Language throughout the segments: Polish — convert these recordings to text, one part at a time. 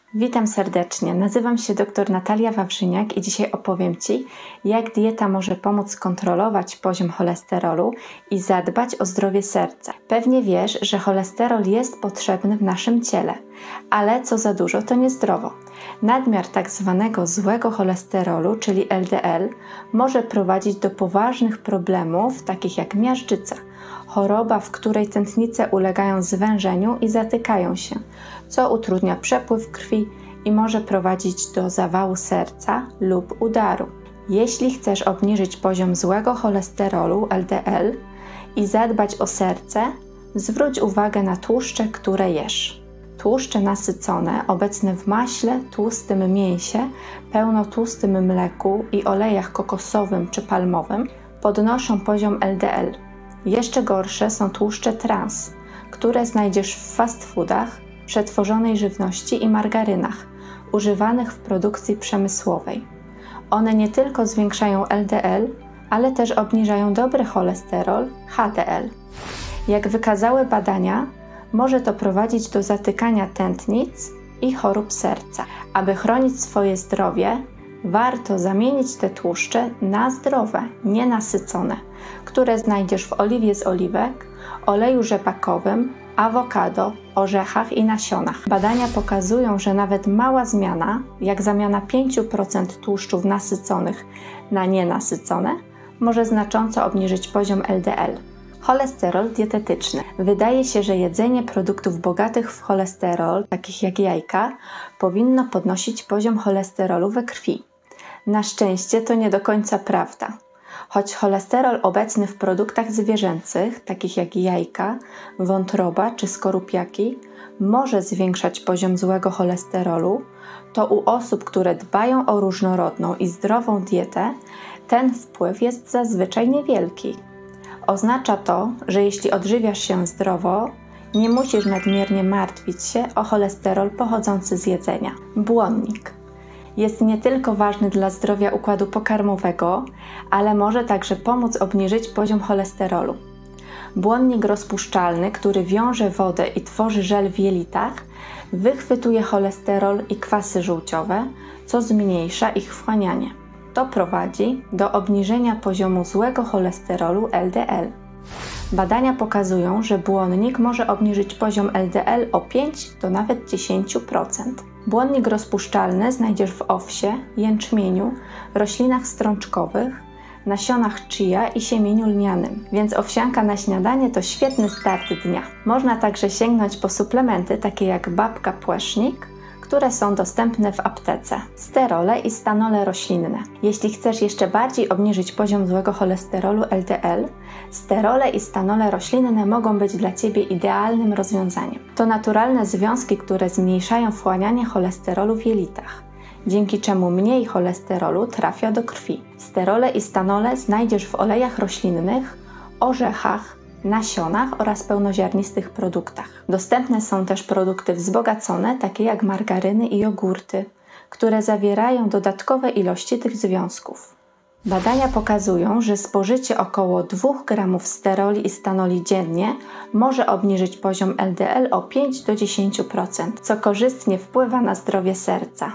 Witam serdecznie, nazywam się dr Natalia Wawrzyniak i dzisiaj opowiem Ci, jak dieta może pomóc kontrolować poziom cholesterolu i zadbać o zdrowie serca. Pewnie wiesz, że cholesterol jest potrzebny w naszym ciele, ale co za dużo to niezdrowo. Nadmiar tak zwanego złego cholesterolu, czyli LDL, może prowadzić do poważnych problemów, takich jak miażdżyca, choroba, w której tętnice ulegają zwężeniu i zatykają się, co utrudnia przepływ krwi i może prowadzić do zawału serca lub udaru. Jeśli chcesz obniżyć poziom złego cholesterolu LDL i zadbać o serce, zwróć uwagę na tłuszcze, które jesz. Tłuszcze nasycone, obecne w maśle, tłustym mięsie, pełnotłustym mleku i olejach kokosowym czy palmowym, podnoszą poziom LDL. Jeszcze gorsze są tłuszcze trans, które znajdziesz w fast foodach, przetworzonej żywności i margarynach, używanych w produkcji przemysłowej. One nie tylko zwiększają LDL, ale też obniżają dobry cholesterol, HDL. Jak wykazały badania, może to prowadzić do zatykania tętnic i chorób serca. Aby chronić swoje zdrowie, warto zamienić te tłuszcze na zdrowe, nienasycone, które znajdziesz w oliwie z oliwek, oleju rzepakowym, awokado, orzechach i nasionach. Badania pokazują, że nawet mała zmiana, jak zamiana 5% tłuszczów nasyconych na nienasycone, może znacząco obniżyć poziom LDL. Cholesterol dietetyczny. Wydaje się, że jedzenie produktów bogatych w cholesterol, takich jak jajka, powinno podnosić poziom cholesterolu we krwi. Na szczęście to nie do końca prawda. Choć cholesterol obecny w produktach zwierzęcych, takich jak jajka, wątroba czy skorupiaki, może zwiększać poziom złego cholesterolu, to u osób, które dbają o różnorodną i zdrową dietę, ten wpływ jest zazwyczaj niewielki. Oznacza to, że jeśli odżywiasz się zdrowo, nie musisz nadmiernie martwić się o cholesterol pochodzący z jedzenia. Błonnik jest nie tylko ważny dla zdrowia układu pokarmowego, ale może także pomóc obniżyć poziom cholesterolu. Błonnik rozpuszczalny, który wiąże wodę i tworzy żel w jelitach, wychwytuje cholesterol i kwasy żółciowe, co zmniejsza ich wchłanianie. To prowadzi do obniżenia poziomu złego cholesterolu LDL. Badania pokazują, że błonnik może obniżyć poziom LDL o 5 do nawet 10%. Błonnik rozpuszczalny znajdziesz w owsie, jęczmieniu, roślinach strączkowych, nasionach chia i siemieniu lnianym, więc owsianka na śniadanie to świetny start dnia. Można także sięgnąć po suplementy takie jak babka płesznik, które są dostępne w aptece. Sterole i stanole roślinne. Jeśli chcesz jeszcze bardziej obniżyć poziom złego cholesterolu LDL, sterole i stanole roślinne mogą być dla Ciebie idealnym rozwiązaniem. To naturalne związki, które zmniejszają wchłanianie cholesterolu w jelitach, dzięki czemu mniej cholesterolu trafia do krwi. Sterole i stanole znajdziesz w olejach roślinnych, orzechach, nasionach oraz pełnoziarnistych produktach. Dostępne są też produkty wzbogacone, takie jak margaryny i jogurty, które zawierają dodatkowe ilości tych związków. Badania pokazują, że spożycie około 2 gramów steroli i stanoli dziennie może obniżyć poziom LDL o 5 do 10%, co korzystnie wpływa na zdrowie serca.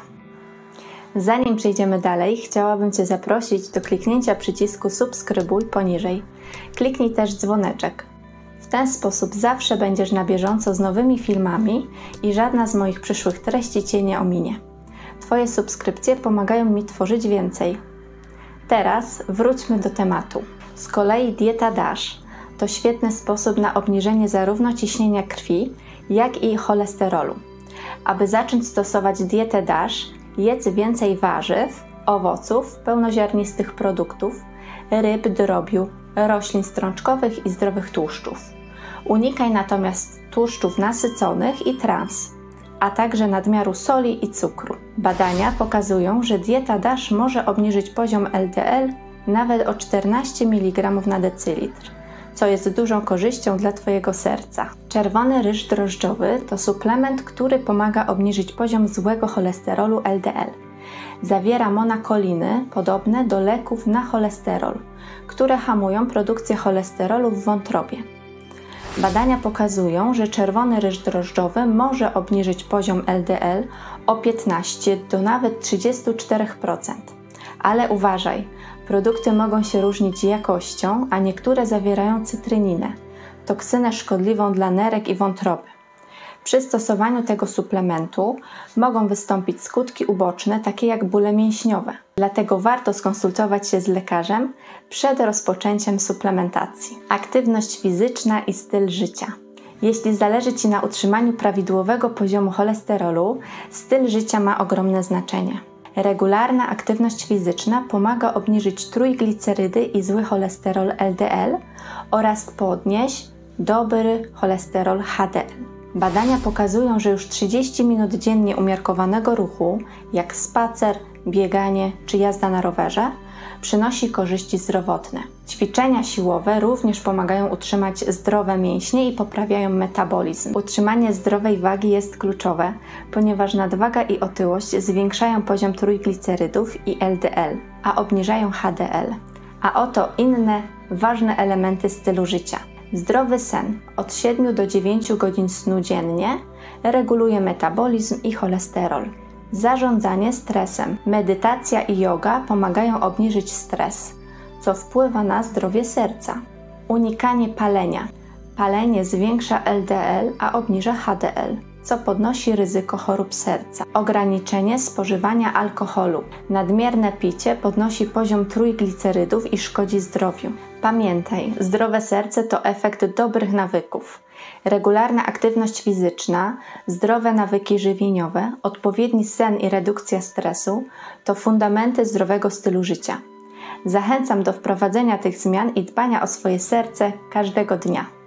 Zanim przejdziemy dalej, chciałabym Cię zaprosić do kliknięcia przycisku subskrybuj poniżej. Kliknij też dzwoneczek. W ten sposób zawsze będziesz na bieżąco z nowymi filmami i żadna z moich przyszłych treści Cię nie ominie. Twoje subskrypcje pomagają mi tworzyć więcej. Teraz wróćmy do tematu. Z kolei dieta DASH to świetny sposób na obniżenie zarówno ciśnienia krwi, jak i cholesterolu. Aby zacząć stosować dietę DASH, jedz więcej warzyw, owoców, pełnoziarnistych produktów, ryb, drobiu, roślin strączkowych i zdrowych tłuszczów. Unikaj natomiast tłuszczów nasyconych i trans, a także nadmiaru soli i cukru. Badania pokazują, że dieta DASH może obniżyć poziom LDL nawet o 14 mg na decylitr, co jest dużą korzyścią dla Twojego serca. Czerwony ryż drożdżowy to suplement, który pomaga obniżyć poziom złego cholesterolu LDL. Zawiera monakoliny podobne do leków na cholesterol, które hamują produkcję cholesterolu w wątrobie. Badania pokazują, że czerwony ryż drożdżowy może obniżyć poziom LDL o 15 do nawet 34%. Ale uważaj, produkty mogą się różnić jakością, a niektóre zawierają cytryninę, toksynę szkodliwą dla nerek i wątroby. Przy stosowaniu tego suplementu mogą wystąpić skutki uboczne, takie jak bóle mięśniowe. Dlatego warto skonsultować się z lekarzem przed rozpoczęciem suplementacji. Aktywność fizyczna i styl życia. Jeśli zależy Ci na utrzymaniu prawidłowego poziomu cholesterolu, styl życia ma ogromne znaczenie. Regularna aktywność fizyczna pomaga obniżyć trójglicerydy i zły cholesterol LDL oraz podnieść dobry cholesterol HDL. Badania pokazują, że już 30 minut dziennie umiarkowanego ruchu, jak spacer, bieganie czy jazda na rowerze, przynosi korzyści zdrowotne. Ćwiczenia siłowe również pomagają utrzymać zdrowe mięśnie i poprawiają metabolizm. Utrzymanie zdrowej wagi jest kluczowe, ponieważ nadwaga i otyłość zwiększają poziom trójglicerydów i LDL, a obniżają HDL. A oto inne ważne elementy stylu życia. Zdrowy sen od 7 do 9 godzin snu dziennie reguluje metabolizm i cholesterol. Zarządzanie stresem. Medytacja i yoga pomagają obniżyć stres, co wpływa na zdrowie serca. Unikanie palenia. Palenie zwiększa LDL, a obniża HDL, co podnosi ryzyko chorób serca. Ograniczenie spożywania alkoholu. Nadmierne picie podnosi poziom trójglicerydów i szkodzi zdrowiu. Pamiętaj, zdrowe serce to efekt dobrych nawyków. Regularna aktywność fizyczna, zdrowe nawyki żywieniowe, odpowiedni sen i redukcja stresu to fundamenty zdrowego stylu życia. Zachęcam do wprowadzenia tych zmian i dbania o swoje serce każdego dnia.